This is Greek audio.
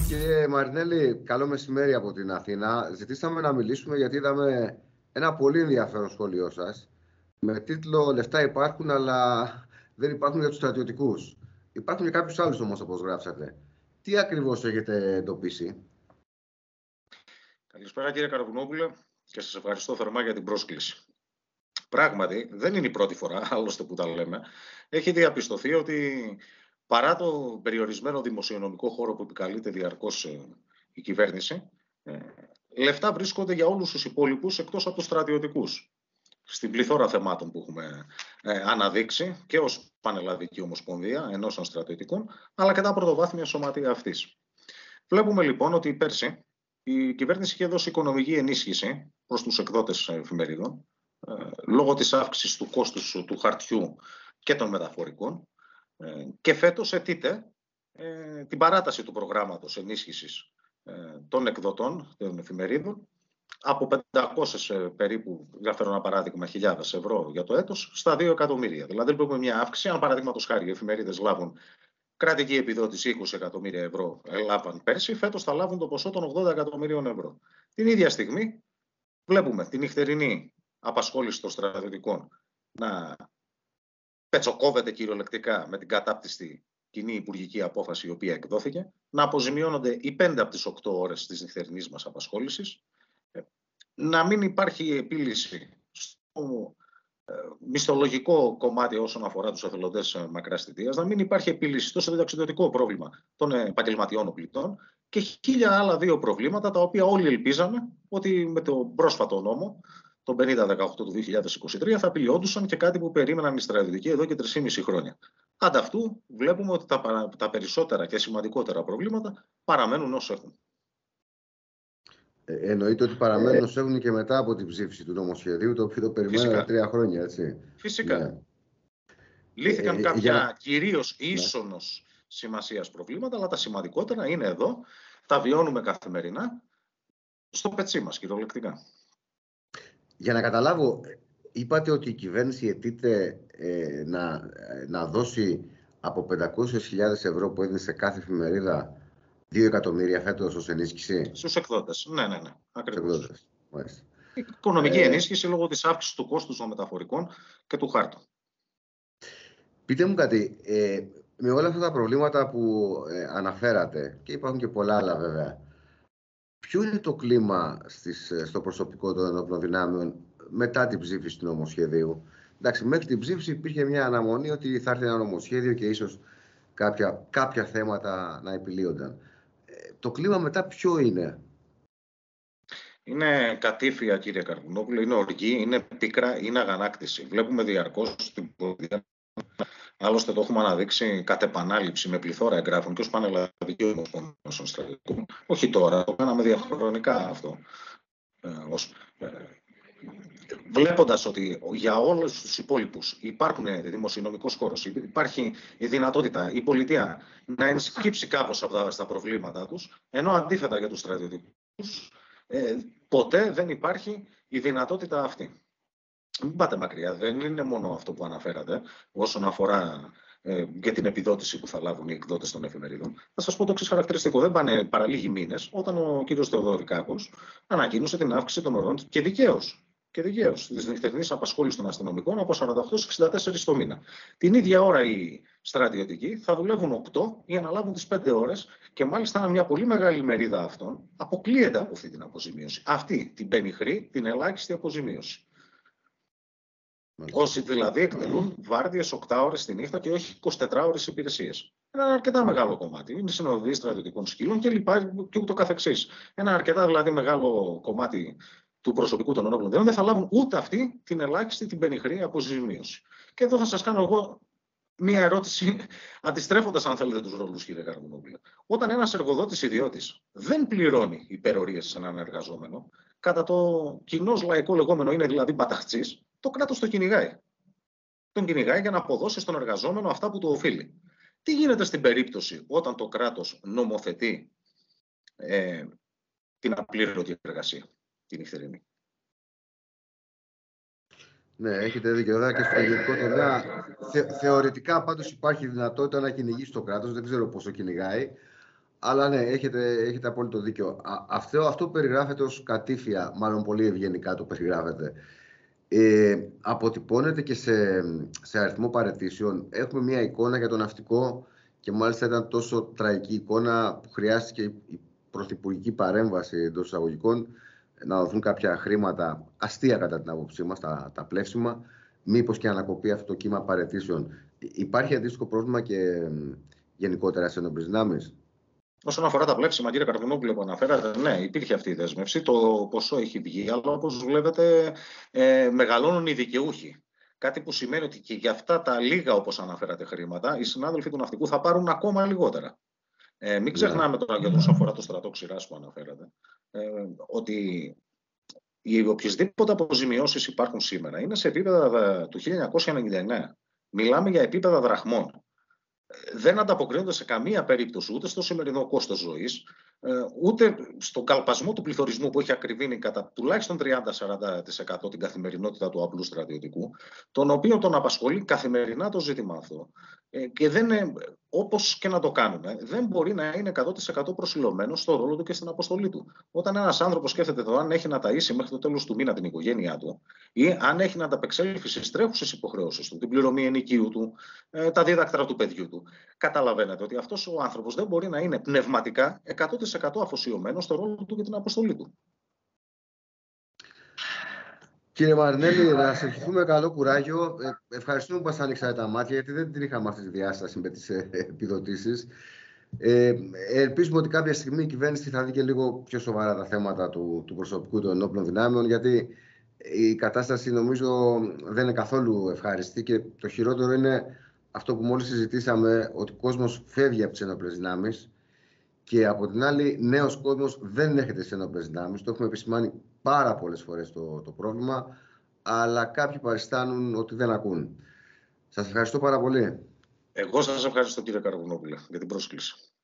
Κύριε Μαρινέλη, καλό μεσημέρι από την Αθήνα. Ζητήσαμε να μιλήσουμε γιατί είδαμε ένα πολύ ενδιαφέρον σχόλιο σας με τίτλο «Λεφτά υπάρχουν, αλλά δεν υπάρχουν για τους στρατιωτικούς». Υπάρχουν και κάποιους άλλους όμως, όπως γράψατε. Τι ακριβώς έχετε εντοπίσει? Καλησπέρα κύριε Καραβουνόπουλε και σας ευχαριστώ θερμά για την πρόσκληση. Πράγματι, δεν είναι η πρώτη φορά, άλλωστε που τα λέμε, έχει διαπιστωθεί ότι παρά το περιορισμένο δημοσιονομικό χώρο που επικαλείται διαρκώς η κυβέρνηση, λεφτά βρίσκονται για όλους τους υπόλοιπους εκτός από τους στρατιωτικούς. Στην πληθώρα θεμάτων που έχουμε αναδείξει και ως Πανελλαδική Ομοσπονδία Ενώσεων Στρατιωτικών, αλλά και τα πρωτοβάθμια σωματεία αυτής. Βλέπουμε λοιπόν ότι πέρσι η κυβέρνηση είχε δώσει οικονομική ενίσχυση προς τους εκδότες εφημερίδων λόγω της αύξησης του κόστους του χαρτιού και των μεταφορικών και φέτος αιτείται την παράταση του προγράμματος ενίσχυσης των εκδοτών των εφημερίδων από 500 περίπου, για φέρω ένα παράδειγμα, χιλιάδες ευρώ για το έτος, στα 2 εκατομμύρια. Δηλαδή βλέπουμε μια αύξηση, αν παραδείγματος χάρη οι εφημερίδες λάβουν κρατική επιδότηση 20 εκατομμύρια ευρώ έλαβαν πέρσι, φέτος θα λάβουν το ποσό των 80 εκατομμυρίων ευρώ. Την ίδια στιγμή βλέπουμε την νυχτερινή απασχόληση των στρατιωτικών να πετσοκόβεται κυριολεκτικά με την κατάπτυστη κοινή υπουργική απόφαση η οποία εκδόθηκε, να αποζημιώνονται οι 5 από τις 8 ώρες της νυχτερινής μας απασχόλησης, να μην υπάρχει επίλυση στο μισθολογικό κομμάτι όσον αφορά τους εθελοντές μακράς θητείας, να μην υπάρχει επίλυση στο συνταξιδοτικό πρόβλημα των επαγγελματιών οπλιτών και 1000 άλλα δύο προβλήματα τα οποία όλοι ελπίζαμε ότι με τον πρόσφατο νόμο, τον 5018 του 2023, θα επιλυόντουσαν και κάτι που περίμεναν οι στρατιωτικοί εδώ και 3,5 χρόνια. Ανταυτού βλέπουμε ότι τα περισσότερα και σημαντικότερα προβλήματα παραμένουν όσο έχουν. Εννοείται ότι παραμένουν όσο έχουν και μετά από την ψήφιση του νομοσχεδίου, το οποίο το περιμέναμε 3 χρόνια, έτσι. Φυσικά. Ναι. Λύθηκαν κάποια κυρίως ίσονος σημασίας προβλήματα, αλλά τα σημαντικότερα είναι εδώ, τα βιώνουμε καθημερινά, στο πετσί μας κυριολεκτικά. Για να καταλάβω, είπατε ότι η κυβέρνηση αιτείται να δώσει από 500.000 ευρώ που έδινε σε κάθε εφημερίδα 2 εκατομμύρια φέτος ως ενίσχυση. Στους εκδότες. Ναι. Ακριβώς. Μάλιστα. Οικονομική ενίσχυση λόγω της αύξησης του κόστους των μεταφορικών και του χάρτου. Πείτε μου κάτι, με όλα αυτά τα προβλήματα που αναφέρατε, και υπάρχουν και πολλά άλλα βέβαια, ποιο είναι το κλίμα στο προσωπικό των ενόπλων δυνάμεων μετά την ψήφιση του νομοσχεδίου? Εντάξει, μέχρι την ψήφιση υπήρχε μια αναμονή ότι θα έρθει ένα νομοσχέδιο και ίσως κάποια θέματα να επιλύονταν. Το κλίμα μετά ποιο είναι? Είναι κατήφια, κύριε Καρβουνόπουλο, είναι οργή, είναι πίκρα, είναι αγανάκτηση. Βλέπουμε διαρκώς την πολιτεία. Άλλωστε το έχουμε αναδείξει κατ' επανάληψη με πληθώρα εγγράφων και ως Πανελλαδική Ομοσπονδία Στρατιωτικών. Όχι τώρα, το κάναμε διαχρονικά αυτό. Βλέποντας ότι για όλους τους υπόλοιπους υπάρχουν δημοσιονομικός χώρος, υπάρχει η δυνατότητα η πολιτεία να ενσκύψει κάπως από στα προβλήματά τους, ενώ αντίθετα για τους στρατιωτικούς ποτέ δεν υπάρχει η δυνατότητα αυτή. Μην πάτε μακριά, δεν είναι μόνο αυτό που αναφέρατε όσον αφορά και την επιδότηση που θα λάβουν οι εκδότες των εφημερίδων. Θα σας πω το εξής χαρακτηριστικό. Δεν πάνε παρά λίγοι μήνες όταν ο κύριος Θεοδωρικάκος ανακοίνωσε την αύξηση των ωρών και δικαίως της νυχτερινής απασχόλησης των αστυνομικών από 48 σε 64 το μήνα. Την ίδια ώρα οι στρατιωτικοί θα δουλεύουν 8 για να λάβουν τις 5 ώρες και μάλιστα μια πολύ μεγάλη μερίδα αυτών αποκλείεται από αυτή την αποζημίωση. Αυτή την πενιχρή, την ελάχιστη αποζημίωση. Όσοι δηλαδή εκτελούν βάρδιες 8 ώρες τη νύχτα και όχι 24 ώρες υπηρεσίες. Ένα αρκετά μεγάλο κομμάτι. Είναι συνοδοί στρατιωτικών σκύλων και λοιπά και ούτω καθεξής. Ένα αρκετά δηλαδή μεγάλο κομμάτι του προσωπικού των ενόπλων δυνάμεων δεν θα λάβουν ούτε αυτή την ελάχιστη, την πενιχρή αποζημίωση. Και εδώ θα σας κάνω εγώ μία ερώτηση, αντιστρέφοντας αν θέλετε τους ρόλους, κύριε Καρβουνόπουλε. Όταν ένας εργοδότης ιδιώτης δεν πληρώνει υπερορίες σε έναν εργαζόμενο, κατά το κοινώς λαϊκό λεγόμενο είναι δηλαδή μπαταχτσής, το κράτος τον κυνηγάει. Τον κυνηγάει για να αποδώσει στον εργαζόμενο αυτά που του οφείλει. Τι γίνεται στην περίπτωση όταν το κράτος νομοθετεί την απλήρωτη εργασία, την νυχτερινή? Ναι, έχετε δίκιο. Βέβαια και στο ιδιωτικό τομέα θεωρητικά πάντως υπάρχει δυνατότητα να κυνηγήσει το κράτος. Δεν ξέρω πόσο κυνηγάει. Αλλά ναι, έχετε απόλυτο δίκιο. Αυτό που περιγράφεται ως κατήφια, μάλλον πολύ ευγενικά το περιγράφεται, αποτυπώνεται και σε αριθμό παραιτήσεων. Έχουμε μια εικόνα για το ναυτικό και μάλιστα ήταν τόσο τραγική εικόνα που χρειάστηκε η πρωθυπουργική παρέμβαση εντός εισαγωγικών να δοθούν κάποια χρήματα αστεία κατά την άποψή μας, τα πλεύσιμα, μήπως και ανακοπεί αυτό το κύμα παραιτήσεων. Υπάρχει αντίστοιχο πρόβλημα και γενικότερα σε ενόπλες δυνάμεις? Όσον αφορά τα πλεύσιμα, κύριε Καρδουνόπουλε, που αναφέρατε, ναι, υπήρχε αυτή η δέσμευση. Το ποσό έχει βγει, αλλά όπως βλέπετε, μεγαλώνουν οι δικαιούχοι. Κάτι που σημαίνει ότι και για αυτά τα λίγα, όπως αναφέρατε, χρήματα, οι συνάδελφοι του ναυτικού θα πάρουν ακόμα λιγότερα. Μην ξεχνάμε τώρα για όσον αφορά το στρατό ξηράς που αναφέρατε, ότι οι οποιασδήποτε αποζημιώσεις υπάρχουν σήμερα είναι σε επίπεδα του 1999. Μιλάμε για επίπεδα δραχμών. Δεν ανταποκρίνονται σε καμία περίπτωση ούτε στο σημερινό κόστος ζωής, ούτε στον καλπασμό του πληθωρισμού που έχει ακριβήνει κατά τουλάχιστον 30-40% την καθημερινότητα του απλού στρατιωτικού, τον οποίο τον απασχολεί καθημερινά το ζήτημα αυτό. Και όπως και να το κάνουμε, δεν μπορεί να είναι 100% προσιλωμένος στο ρόλο του και στην αποστολή του. Όταν ένας άνθρωπος σκέφτεται το αν έχει να ταΐσει μέχρι το τέλος του μήνα την οικογένειά του ή αν έχει να ανταπεξέλθει στις τρέχουσες υποχρεώσεις του, την πληρωμή ενοικίου του, τα δίδακτρα του παιδιού του, καταλαβαίνετε ότι αυτός ο άνθρωπος δεν μπορεί να είναι πνευματικά 100% αφοσιωμένος στο ρόλο του και την αποστολή του. Κύριε Μαρινέλη, να σας ευχηθούμε καλό κουράγιο. Ευχαριστούμε που μας άνοιξατε τα μάτια, γιατί δεν την είχαμε αυτή τη διάσταση με τις επιδοτήσεις. Ελπίζουμε ότι κάποια στιγμή η κυβέρνηση θα δει και λίγο πιο σοβαρά τα θέματα του προσωπικού των ενόπλων δυνάμεων, γιατί η κατάσταση νομίζω δεν είναι καθόλου ευχάριστη και το χειρότερο είναι αυτό που μόλις συζητήσαμε, ότι ο κόσμος φεύγει από τις ενόπλες δυνάμεις και από την άλλη νέος κόσμος δεν έρχεται στις ενόπλες δυνάμεις. Το έχουμε επισημάνει πάρα πολλές φορές το πρόβλημα, αλλά κάποιοι παριστάνουν ότι δεν ακούν. Σας ευχαριστώ πάρα πολύ. Εγώ σας ευχαριστώ, κύριε Καρδουνόπουλε, για την πρόσκληση.